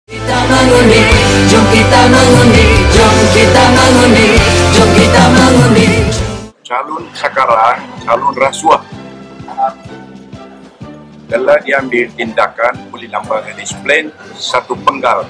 Kita mengundi, jom kita mengundi, jom kita mengundi, jom kita mengundi. Calon sekarang, calon rasuah telah diambil tindakan oleh lembaga disiplin satu penggal.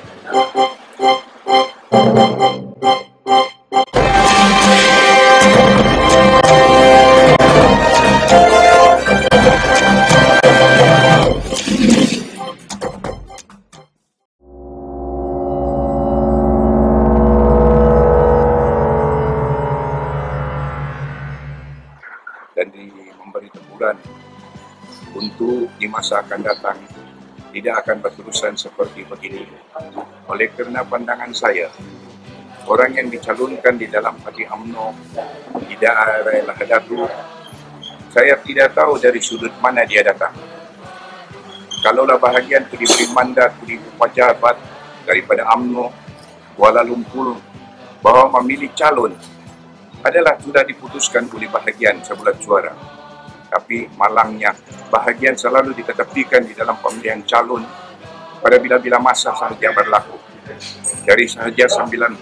Dan memberi teguran untuk di masa akan datang tidak akan berterusan seperti begini. Oleh kerana pandangan saya, orang yang dicalonkan di dalam parti UMNO di daerah Lahadatul, saya tidak tahu dari sudut mana dia datang. Kalaulah bahagian itu diberi mandat oleh pejabat daripada UMNO Kuala Lumpur bahawa memilih calon adalah sudah diputuskan oleh bahagian sebulan suara. Tapi malangnya, bahagian selalu diketepikan di dalam pemilihan calon pada bila-bila masa sahaja berlaku. Dari sahaja 94,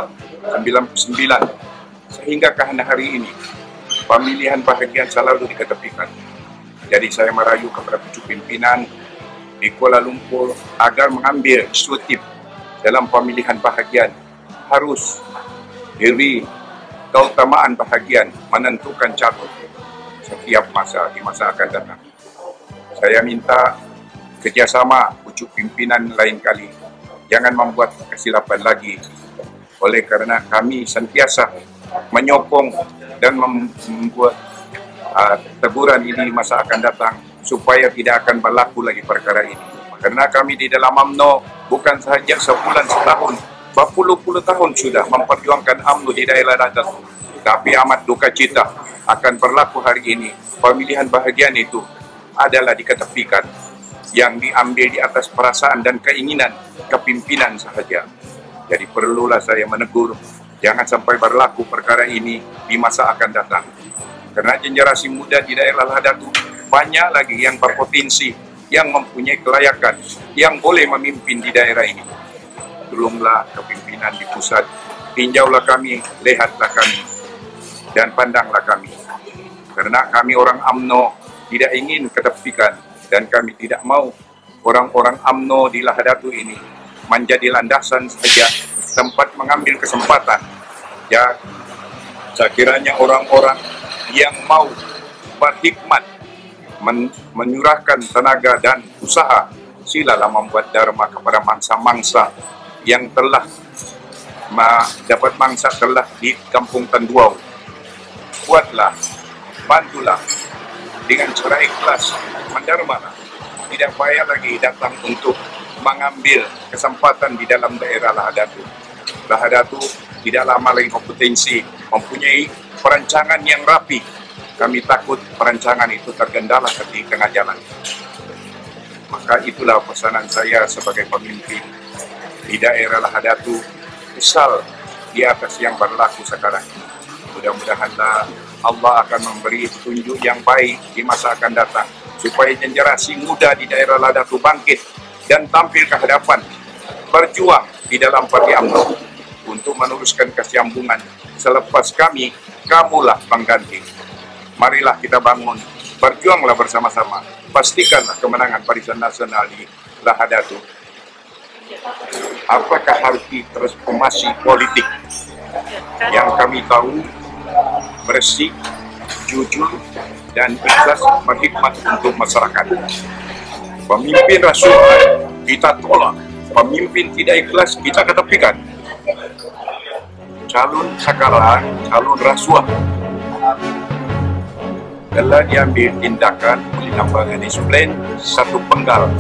99, sehingga ke hari ini, pemilihan bahagian selalu diketepikan. Jadi saya merayu kepada pucuk pimpinan di Kuala Lumpur agar mengambil inisiatif dalam pemilihan bahagian, harus diberi keutamaan bahagian menentukan calon setiap masa di masa akan datang. Saya minta kerjasama pucuk pimpinan lain kali, jangan membuat kesilapan lagi, oleh kerana kami sentiasa menyokong dan membuat teguran ini masa akan datang supaya tidak akan berlaku lagi perkara ini. Kerana kami di dalam UMNO bukan sahaja sebulan setahun, berpuluh-puluh tahun sudah memperjuangkan UMNO di daerah Lahadatul. Tapi amat duka cita akan berlaku hari ini. Pemilihan bahagian itu adalah diketepikan, yang diambil di atas perasaan dan keinginan kepimpinan sahaja. Jadi perlulah saya menegur, jangan sampai berlaku perkara ini di masa akan datang. Kerana generasi muda di daerah Lahadatul banyak lagi yang berpotensi, yang mempunyai kelayakan, yang boleh memimpin di daerah ini. Tolonglah kepimpinan di pusat, tinjaulah kami, lihatlah kami, dan pandanglah kami. Kerana kami orang UMNO tidak ingin ketepikan, dan kami tidak mau orang-orang UMNO di Lahadatul ini menjadi landasan saja tempat mengambil kesempatan. Ya, sekiranya orang-orang yang mau berhikmat menyurahkan tenaga dan usaha, silalah membuat dharma kepada mangsa-mangsa yang telah dapat mangsa telah di Kampung Tanduau. Buatlah, bantulah dengan cara ikhlas, mendarma. Tidak payah lagi datang untuk mengambil kesempatan di dalam daerah Lahadatul. Lahadatul tidak lama lagi kompetensi, mempunyai perancangan yang rapi. Kami takut perancangan itu tergendala di tengah jalan. Maka itulah pesanan saya sebagai pemimpin di daerah Lahadatul, kesal di atas yang berlaku sekarang. Mudah-mudahanlah Allah akan memberi petunjuk yang baik di masa akan datang, supaya generasi muda di daerah Lahadatul bangkit dan tampil ke hadapan, berjuang di dalam parti UMNO untuk meneruskan kesinambungan. Selepas kami, kamulah pengganti. Marilah kita bangun, berjuanglah bersama-sama, pastikanlah kemenangan Barisan Nasional di Lahadatul. Apakah arti transformasi politik? Yang kami tahu, bersih, jujur, dan ikhlas berkhidmat untuk masyarakat. Pemimpin rasuah kita tolak, pemimpin tidak ikhlas kita ketepikan. Calon sekarang, calon rasuah telah diambil tindakan oleh lembaga disiplin satu penggal.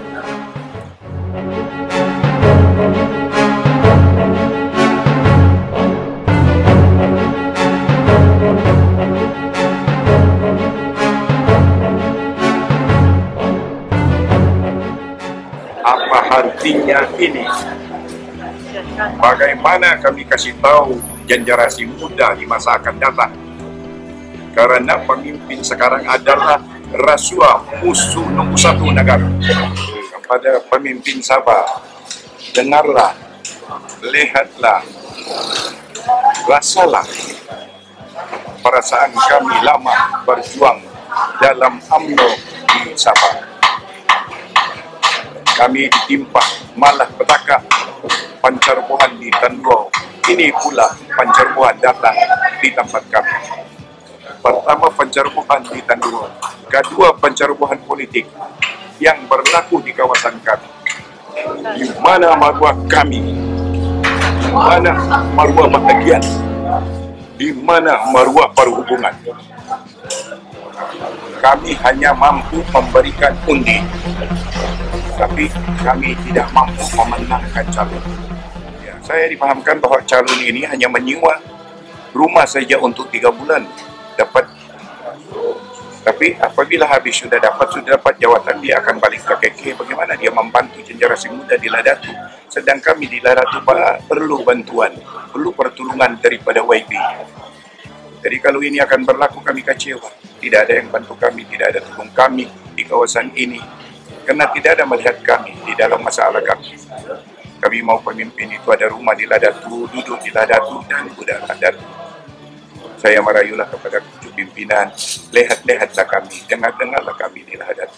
Apa artinya ini? Bagaimana kami kasih tahu generasi muda di masa akan datang? Karena pemimpin sekarang adalah rasuah, musuh nomor satu negara. Kepada pemimpin Sabah, dengarlah, lihatlah, rasalah perasaan kami lama berjuang dalam UMNO di Sabah. Kami ditimpa malah petaka pencerobohan di Tanduau. Ini pula pencerobohan datang di tempat kami. Pertama, pencerobohan di Tanduau. Kedua, pencerobohan politik yang berlaku di kawasan kami. Di mana maruah kami? Di mana maruah bahagian? Di mana maruah perhubungan? Kami hanya mampu memberikan undi, tapi kami tidak mampu memenangkan calon. Ya, saya dipahamkan bahawa calon ini hanya menyewa rumah saja untuk 3 bulan dapat. Tapi apabila habis sudah dapat jawatan, dia akan balik ke KK. Bagaimana dia membantu generasi muda di Ladatu, sedang kami di Ladatu perlu bantuan, perlu pertolongan daripada YB. Jadi kalau ini akan berlaku, kami kecewa. Tidak ada yang bantu kami, tidak ada tolong kami di kawasan ini, karena tidak ada melihat kami di dalam masalah kami. Kami mau pemimpin itu ada rumah di Ladatu, duduk di Ladatu, dan sudah Ladatu. Saya merayulah kepada pimpinan, lihat-lihatlah kami, dengar-dengarlah kami di Ladatu.